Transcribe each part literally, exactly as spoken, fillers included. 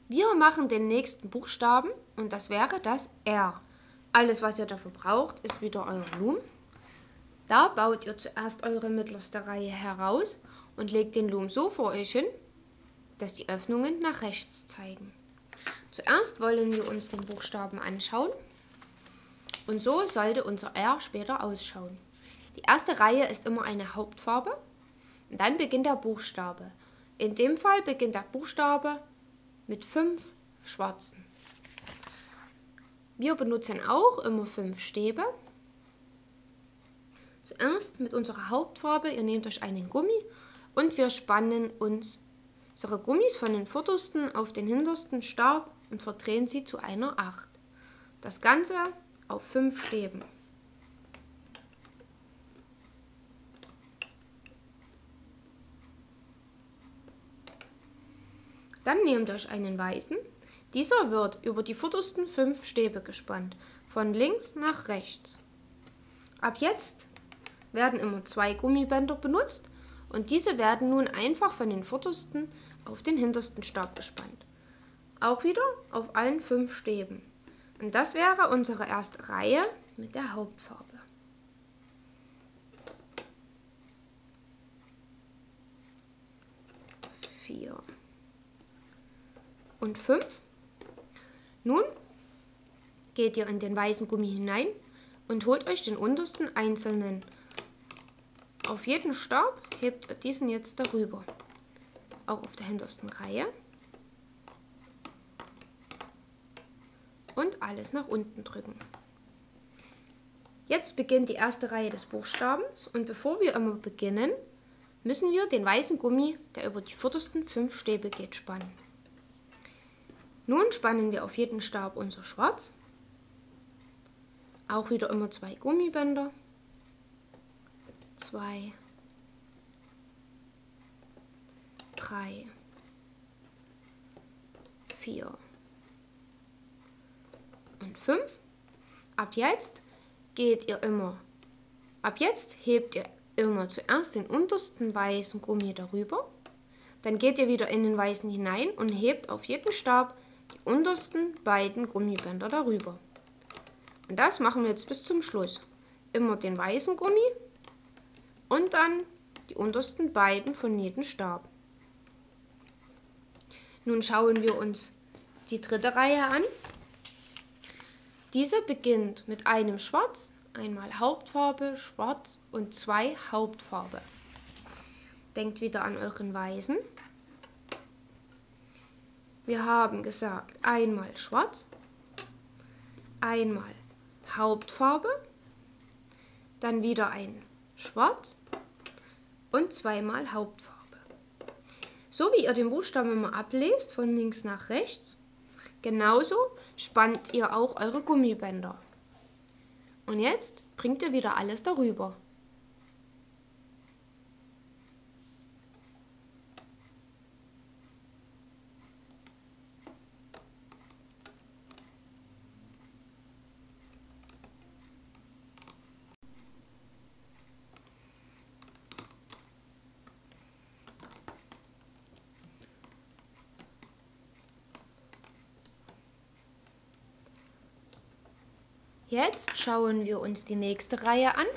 Wir machen den nächsten Buchstaben und das wäre das R. Alles, was ihr dafür braucht, ist wieder euer Loom. Da baut ihr zuerst eure mittlerste Reihe heraus und legt den Loom so vor euch hin, dass die Öffnungen nach rechts zeigen. Zuerst wollen wir uns den Buchstaben anschauen und so sollte unser R später ausschauen. Die erste Reihe ist immer eine Hauptfarbe und dann beginnt der Buchstabe. In dem Fall beginnt der Buchstabe mit fünf schwarzen. Wir benutzen auch immer fünf Stäbe. Zuerst mit unserer Hauptfarbe, ihr nehmt euch einen Gummi und wir spannen uns unsere Gummis von den vordersten auf den hintersten Stab und verdrehen sie zu einer Acht. Das Ganze auf fünf Stäben. Dann nehmt euch einen weißen. Dieser wird über die vordersten fünf Stäbe gespannt, von links nach rechts. Ab jetzt werden immer zwei Gummibänder benutzt und diese werden nun einfach von den vordersten auf den hintersten Stab gespannt. Auch wieder auf allen fünf Stäben. Und das wäre unsere erste Reihe mit der Hauptfarbe. Vier und fünf. Nun geht ihr in den weißen Gummi hinein und holt euch den untersten einzelnen. Auf jeden Stab hebt ihr diesen jetzt darüber. Auch auf der hintersten Reihe. Und alles nach unten drücken. Jetzt beginnt die erste Reihe des Buchstabens und bevor wir immer beginnen, müssen wir den weißen Gummi, der über die vordersten fünf Stäbe geht, spannen. Nun spannen wir auf jeden Stab unser Schwarz. Auch wieder immer zwei Gummibänder. Zwei. Drei. Vier. Und fünf. Ab jetzt geht ihr immer. Ab jetzt hebt ihr immer zuerst den untersten weißen Gummi darüber. Dann geht ihr wieder in den weißen hinein und hebt auf jeden Stab die untersten beiden Gummibänder darüber. Und das machen wir jetzt bis zum Schluss. Immer den weißen Gummi und dann die untersten beiden von jedem Stab. Nun schauen wir uns die dritte Reihe an. Diese beginnt mit einem Schwarz, einmal Hauptfarbe, Schwarz und zwei Hauptfarbe. Denkt wieder an euren Weißen. Wir haben gesagt, einmal Schwarz, einmal Hauptfarbe, dann wieder ein Schwarz und zweimal Hauptfarbe. So wie ihr den Buchstaben immer ablest, von links nach rechts, genauso spannt ihr auch eure Gummibänder. Und jetzt bringt ihr wieder alles darüber. Jetzt schauen wir uns die nächste Reihe an.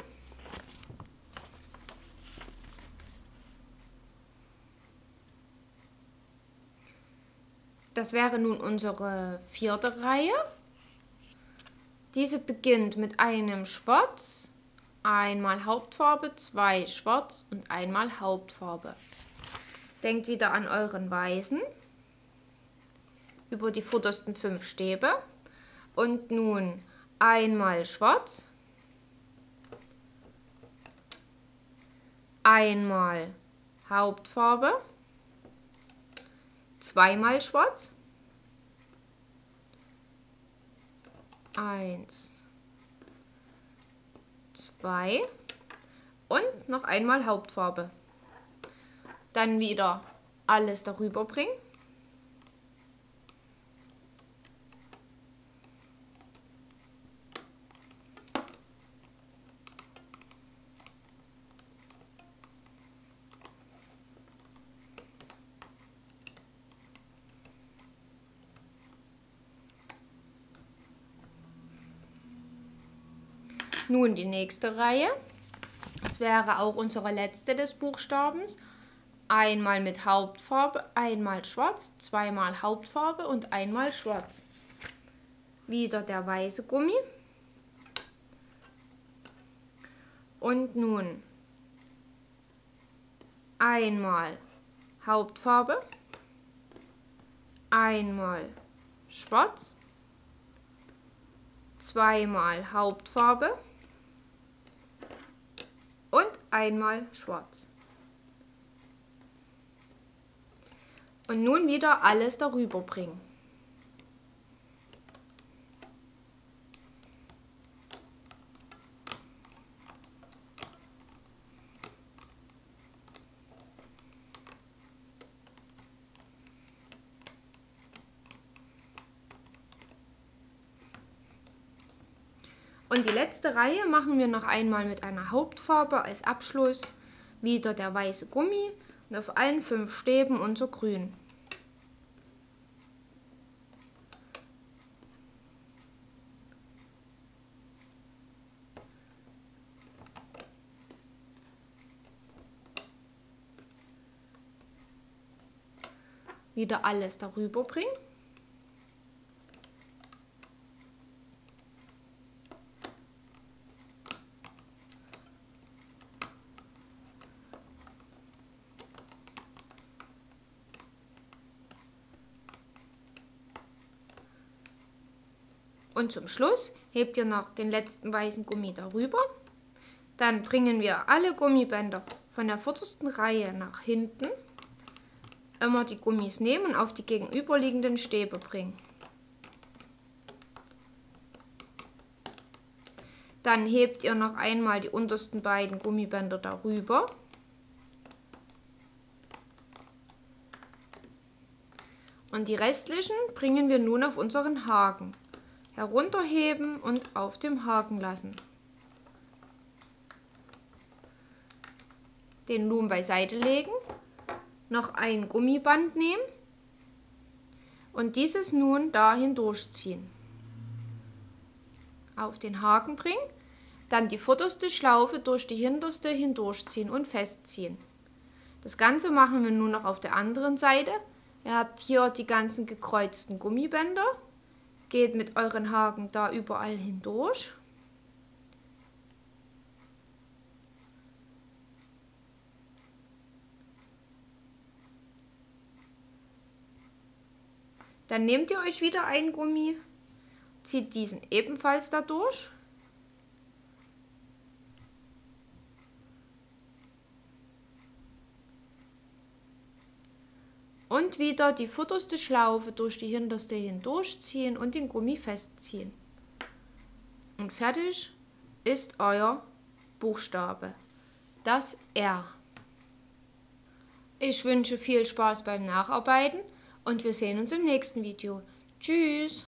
Das wäre nun unsere vierte Reihe. Diese beginnt mit einem Schwarz, einmal Hauptfarbe, zwei Schwarz und einmal Hauptfarbe. Denkt wieder an euren Weißen über die vordersten fünf Stäbe und nun einmal Schwarz, einmal Hauptfarbe, zweimal Schwarz, eins, zwei und noch einmal Hauptfarbe. Dann wieder alles darüber bringen. Nun die nächste Reihe. Das wäre auch unsere letzte des Buchstabens. Einmal mit Hauptfarbe, einmal schwarz, zweimal Hauptfarbe und einmal schwarz. Wieder der weiße Gummi. Und nun einmal Hauptfarbe, einmal schwarz, zweimal Hauptfarbe und einmal schwarz. Und nun wieder alles darüber bringen. Und die letzte Reihe machen wir noch einmal mit einer Hauptfarbe als Abschluss. Wieder der weiße Gummi und auf allen fünf Stäben unser Grün. Wieder alles darüber bringen. Und zum Schluss hebt ihr noch den letzten weißen Gummi darüber. Dann bringen wir alle Gummibänder von der vordersten Reihe nach hinten. Immer die Gummis nehmen und auf die gegenüberliegenden Stäbe bringen. Dann hebt ihr noch einmal die untersten beiden Gummibänder darüber. Und die restlichen bringen wir nun auf unseren Haken. Herunterheben und auf dem Haken lassen. Den Loom beiseite legen, noch ein Gummiband nehmen und dieses nun dahin durchziehen. Auf den Haken bringen, dann die vorderste Schlaufe durch die hinterste hindurchziehen und festziehen. Das Ganze machen wir nun noch auf der anderen Seite. Ihr habt hier die ganzen gekreuzten Gummibänder. Geht mit euren Haken da überall hindurch. Dann nehmt ihr euch wieder einen Gummi, zieht diesen ebenfalls da durch. Und wieder die vorderste Schlaufe durch die hinterste hindurchziehen und den Gummi festziehen. Und fertig ist euer Buchstabe, das R. Ich wünsche viel Spaß beim Nacharbeiten und wir sehen uns im nächsten Video. Tschüss!